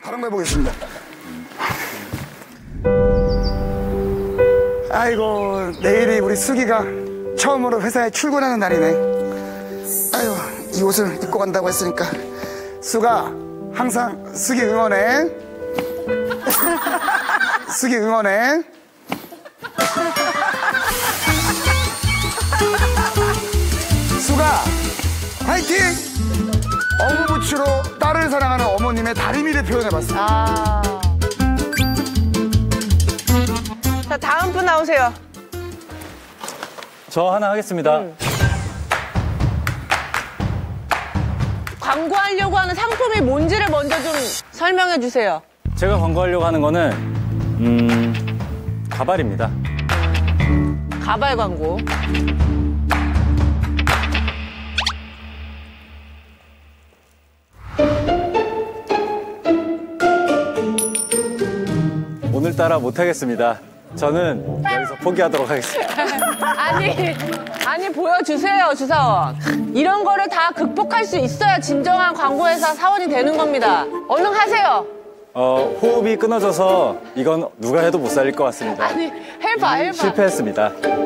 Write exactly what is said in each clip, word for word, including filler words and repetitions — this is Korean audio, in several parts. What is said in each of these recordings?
다른 거 해보겠습니다. 아이고, 내일이 우리 수기가 처음으로 회사에 출근하는 날이네. 아유, 이 옷을 입고 간다고 했으니까 수가 항상 수기 응원해. 수기 응원해. 수가 화이팅! 어부부추로 딸을 사랑하는 어머님의 다리미를 표현해봤습니다. 아. 자, 다음 분 나오세요. 저 하나 하겠습니다. 음. 광고하려고 하는 상품이 뭔지를 먼저 좀 설명해 주세요. 제가 광고하려고 하는 거는 음, 가발입니다. 가발 광고. 오늘따라 못하겠습니다. 저는 여기서 포기하도록 하겠습니다. 아니, 아니 보여주세요, 주사원. 이런 거를 다 극복할 수 있어야 진정한 광고회사 사원이 되는 겁니다. 얼른 하세요. 어, 호흡이 끊어져서 이건 누가 해도 못 살릴 것 같습니다. 아니, 해봐, 해봐. 실패했습니다.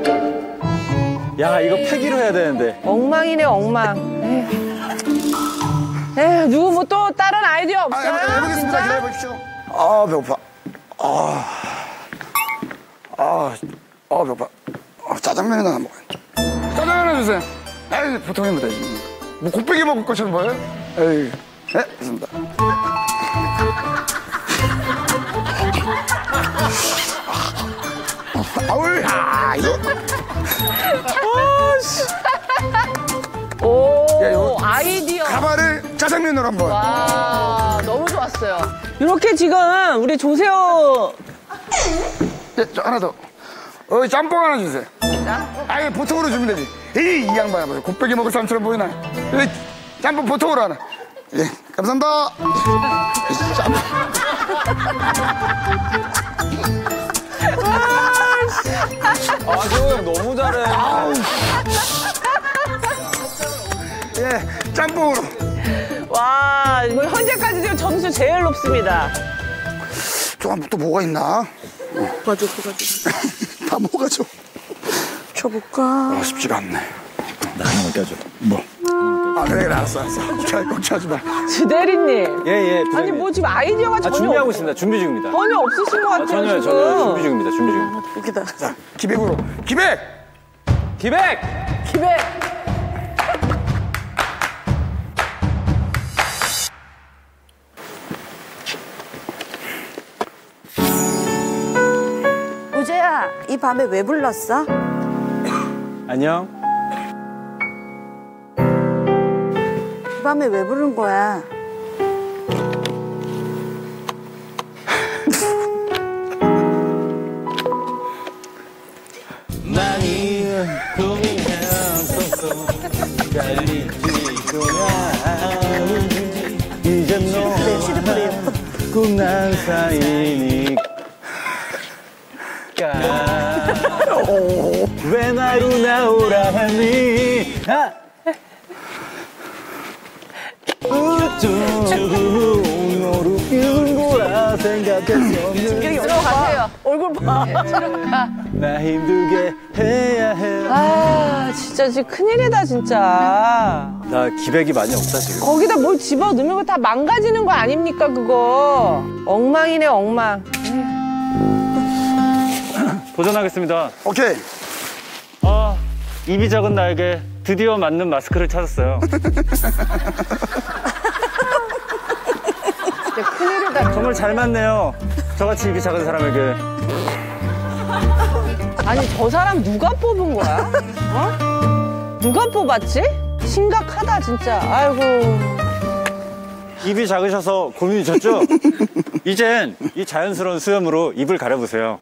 야, 이거 폐기로 해야 되는데. 엉망이네, 엉망. 에휴, 에휴 누구 뭐 또 다른 아이디어 없어요? 아, 해보, 해보겠습니다. 기다려보십시오. 아, 배고파. 아, 아, 아 배고파. 아, 짜장면이나 하나 먹어야지. 짜장면 하나 주세요. 에이, 보통입니다. 뭐 곱빼기 먹을 것처럼 뭐예요? 에이, 네, 됐습니다. 아우, 야, 이거. 오, 야, 이거 아이디어. 가발을 짜장면으로 한번. 와, 너무 좋았어요. 이렇게 지금 우리 조세호. 예, 저 하나 더. 어, 짬뽕 하나 주세요. 짬뽕? 아예 보통으로 주면 되지. 에이, 이 양반아, 뭐 곱빼기 먹을 사람처럼 보이나? 여기 짬뽕 보통으로 하나. 예, 감사합니다. 이 짬뽕. 아, 세호 형 너무 잘해. 아우. 예, 짬뽕으로. 와, 이거 현재까지 지금 점수 제일 높습니다. 조금 또 뭐가 있나? 뭐가 줘, 뭐가 줘. 다 뭐가 줘? 줘볼까? 아, 쉽지가 않네. 나 하나만 껴줘. 뭐? 아, 그래, 그래, 알았어, 알았어. 자, 걱정하지 마. 주대리님. 예, 예. 아니, 뭐 지금 아이디어가 아, 전혀 준비하고 없... 있습니다. 준비 중입니다. 전혀 없으신 것 같아요, 아, 전혀요, 지금. 전혀요. 준비 중입니다. 준비 중입니다. 여기다. 자, 기백으로. 기백! 기백! 기백! 우재야, 이 밤에 왜 불렀어? 안녕. 이 밤에 왜 부른 거야? 많이 고민했었어. 달리지도 않은지 이젠 너와 꿈난 사이니까 왜 나로 나오라 하니. 아! 너를 잊은 거라 생각했었는데 들어가세요. 얼굴 봐. 들어가. 나 힘들게 해야 해. 아, 진짜 지금 큰일이다, 진짜. 나 기백이 많이 없다 지금. 거기다 뭘 집어넣으면 그거 다 망가지는 거 아닙니까, 그거. 엉망이네, 엉망. 도전하겠습니다. 오케이. 아, 입이 작은 나에게 드디어 맞는 마스크를 찾았어요. 진짜 큰일이다. 정말 잘 맞네요. 저같이 입이 작은 사람에게. 아니, 저 사람 누가 뽑은 거야? 어? 누가 뽑았지? 심각하다, 진짜. 아이고. 입이 작으셔서 고민이셨죠? 이젠 이 자연스러운 수염으로 입을 가려보세요.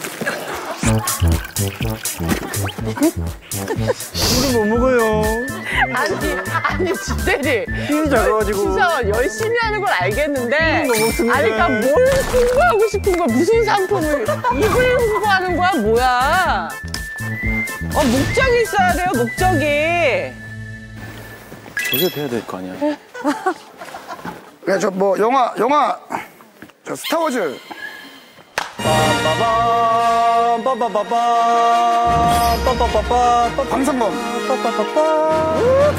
우리 뭐 먹어요? 아니, 아니, 주대리. 힘이 작아가지고. 수사원 열심히 하는 건 알겠는데. 너무 스무해. 아니, 그러니까 뭘 홍보하고 싶은 거야? 무슨 상품을. 입을 홍보하는 거야? 뭐야? 어, 목적이 있어야 돼요, 목적이. 저게 해야 될 거 아니야. 그래, 저 뭐, 영화, 영화, 저 스타워즈. 빠바밤, 빠바바밤, 빠바바밤, 방송범. 빠바바밤.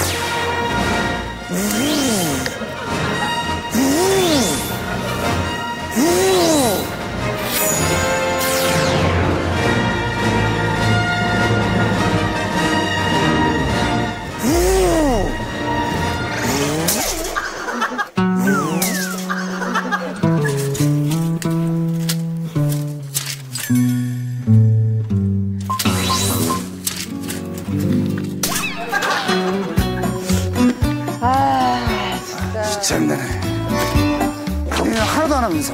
진짜 힘드네. 그냥 하나도 안 하면서.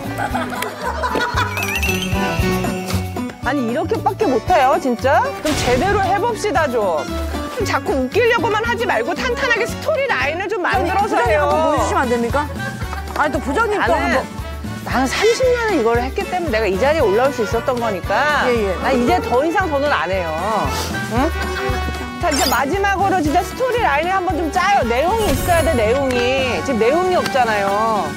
아니, 이렇게밖에 못해요, 진짜? 좀 제대로 해봅시다, 좀. 좀 자꾸 웃기려고만 하지 말고 탄탄하게 스토리 라인을 좀 만들어서 부장님 해요. 한번 보여주시면 안 됩니까? 아니 또 부장님 또 나는, 한번. 나는 삼십 년을 이걸 했기 때문에 내가 이 자리에 올라올 수 있었던 거니까. 예, 예. 나 이제 더 이상 더는 안 해요. 응? 자, 이제 마지막으로 진짜 스토리 라인을 한번 좀 짜요. 내용이 있어야 돼, 내용이. 지금 내용이 없잖아요.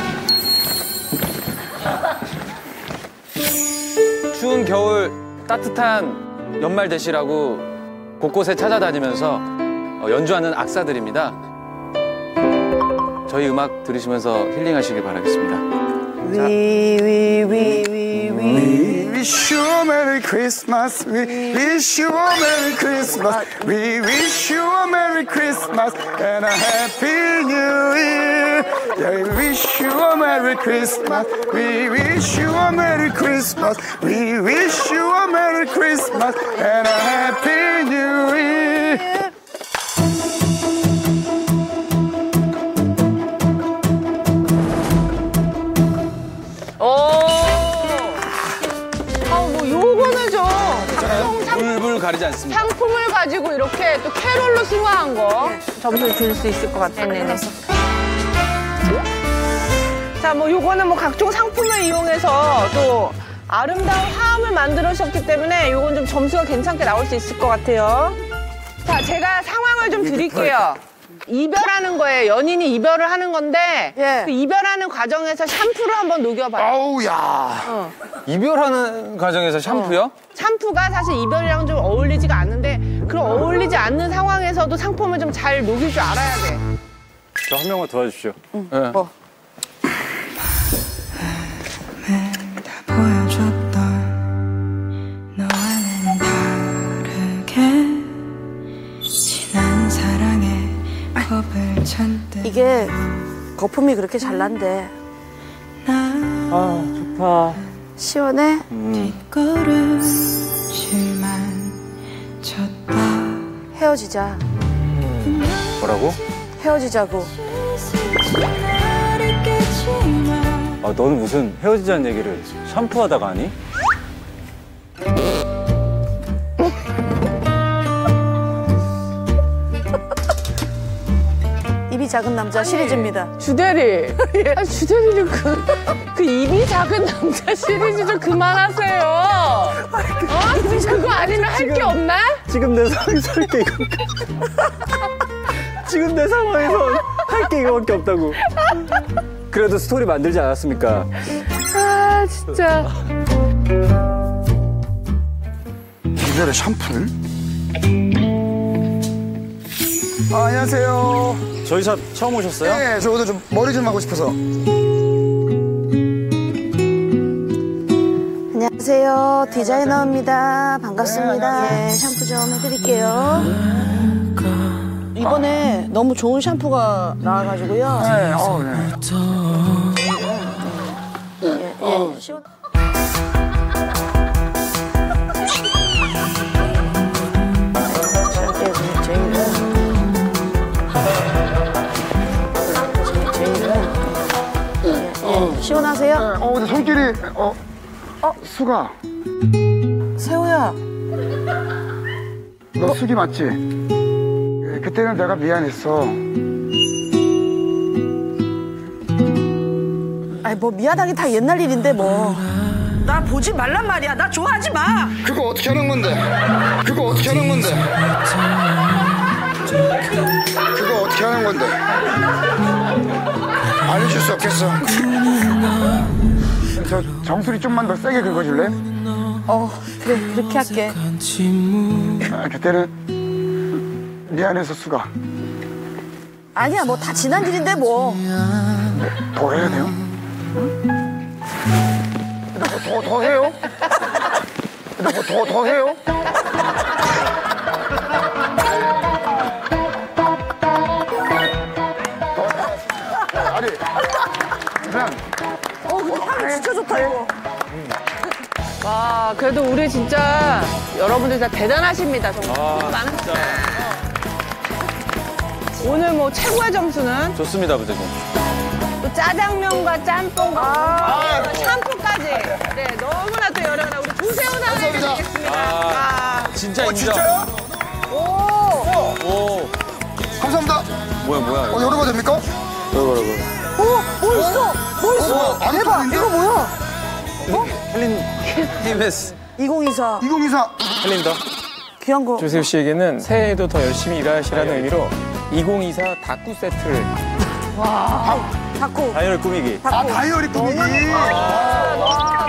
추운 겨울 따뜻한 연말 되시라고 곳곳에 찾아다니면서 어, 연주하는 악사들입니다. 저희 음악 들으시면서 힐링하시길 바라겠습니다. 위위위위위 We wish you a Merry Christmas. We wish you a Merry Christmas. We wish you a Merry Christmas and a Happy New Year. Yeah, we wish you a Merry Christmas. We wish you a Merry Christmas. We wish you a Merry Christmas and a Happy New Year. 오. 아, 뭐, 요거는 좀. 상- 상- 불불 가리지 않습니다. 상품을 가지고 이렇게 또 캐롤로 승화한 거 점수 줄 수 있을 것 같아요. 네네. 자, 뭐 요거는 뭐 각종 상품을 이용해서 또 아름다운 화음을 만들으셨기 때문에 요건 좀 점수가 괜찮게 나올 수 있을 것 같아요. 자, 제가 상황을 좀 드릴게요. 이별하는 거예요. 연인이 이별을 하는 건데 예. 그 이별하는 과정에서 샴푸를 한번 녹여봐요. 아우, 야. 이별하는 과정에서 샴푸요? 샴푸가 사실 이별이랑 좀 어울리지가 않는데 그런 어울리지 않는 상황에서도 상품을 좀 잘 녹일 줄 알아야 돼. 저 한 명만 도와주십시오. 네. 뭐. 다 보여줬던 너와는 다르게 지난 사랑에 겁을 잔뜩 이게 거품이 그렇게 잘 난대. 아, 좋다. 시원해? 뒷걸음질만 쳤다 헤어지자. 뭐라고? 헤어지자고. 나를 깼지만 아, 너는 무슨 헤어지자는 얘기를 샴푸하다가 하니? 입이 작은 남자 시리즈입니다. 주대리. 아, 주대리는 그, 그 입이 작은 남자 시리즈 좀 그만하세요. 어? 그거 아니면 할 게 없나? 지금 내 상황에서 할 게 이거밖에 지금 내 상황에서 할 게 이거밖에 없다고. 그래도 스토리 만들지 않았습니까? 아, 진짜. 이별의 샴푸를? 아, 안녕하세요. 저희 샵 처음 오셨어요? 네, 저 오늘 좀 머리 좀 하고 싶어서. 안녕하세요. 디자이너입니다. 반갑습니다. 네, 샴푸 좀 해드릴게요. 이번에 너무 좋은 샴푸가 나와가지고요. 네, 어, 네. 예, 예. 시원... 시원하세요? 어, 근데 손길이, 어, 어, 수가. 세호야. 너 수기 맞지? 그 그때는 내가 미안했어. 아니 뭐 미안하긴 다 옛날 일인데 뭐. 나 보지 말란 말이야. 나 좋아하지 마. 그거 어떻게 하는 건데? 그거 어떻게 하는 건데? 그거 어떻게 하는 건데? 알려줄 수 없겠어. 저 정수리 좀만 더 세게 긁어줄래? 어 그래 그렇게 할게. 아, 그때는 미안해서 수가. 아니야 뭐 다 지난 일인데 뭐. 더 해야 돼요? 더, 더 해요? 더, 더, 더 해요? 더, 아니, 그냥. 어 근데 향이 진짜 좋다 이거. 와, 그래도 우리 진짜 여러분들 다 대단하십니다. 정말. 아, 많은 진짜. 오늘 뭐 최고의 점수는 좋습니다, 부장님. 또 짜장면과 짬뽕과 아, 샴푸까지. 네, 너무나 또 여러분 우리 조세호 나와주겠습니다 아, 진짜 인정. 진짜요? 오, 오, 감사합니다. 뭐야, 뭐야. 어, 열어봐도 됩니까? 뭐야, 뭐야. 어, 뭐 있어? 뭐 있어? 어, 아무것도 대박. 없는데? 이거 뭐야? 헬린, 티엠에스 이공이사 이공이사. 헬린더. 귀한 거. 조세호 씨에게는 새해에도 더 열심히 일하시라는 의미로 이공이사 다꾸 세트를 다쿠. 다이어리 꾸미기. 아, 다이어리 꾸미기. 와,